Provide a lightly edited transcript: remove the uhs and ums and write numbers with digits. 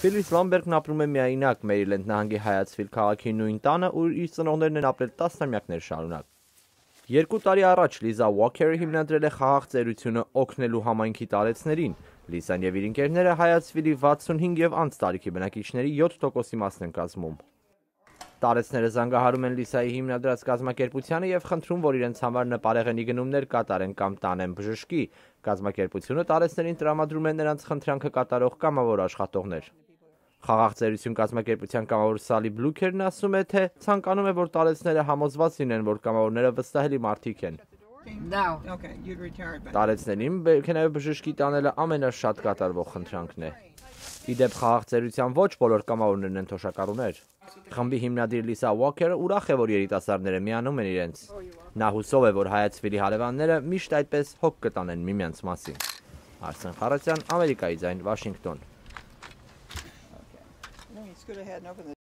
Ֆիլիպ Լամբերգն ապրում է միայնակ Մերիլենդ նահանգի Հայացվիլ քաղաքի նույն տանը, ուր իր ծնողներն են ապրել տասնամյակներ շարունակ։ 2 տարի առաջ Լիզա Ուոքերը հիմնադրել է խաղաղ ծերությունը օգնելու համայնքի տարեցներին։ Լիզան եւ իր ընկերները Հայացվիլի 65 եւ անց տարիքի բնակիչների 7%-ի մասն են կազմում։ Տարեցները զանգահարում են Լիսայի հիմնադրած կազմակերպությանը եւ խնդրում, որ իրենց համար նպարեղենի գնումներ կատարեն կամ տանեն բժշկի։ Կազմակերպությունը տարեցներին տրամադրում է նրանց խնդրանքը կատարող կամավոր աշխատողներ։ Խաղաղ ծերություն կազմակերպության կամավոր Սալի Բլուքերն ասում է, թե ցանկանում է, որ տարեցները համոզված լինեն, որ կամավորները վստահելի մարդիկ են։ Տարեցներին բերքենայով բժշկի տանելը ամենաշատ կատարվող խնդրանքն է։ Իդեպ խաղաղ ծերության ոչ բոլոր կամավորներն են թոշակառուներ։ Խմբի հիմնադիր Լիսա Ուոքերը ուրախ է, որ երիտասարդները միանում են իրենց։ Նա հուսով է, որ Հայացվիլի հարևանները միշտ այդպես հոգ կտանեն միմյանց մասին։ Արսեն Խարատյան, Ամերիկայի ձայն, Վաշինգտոն։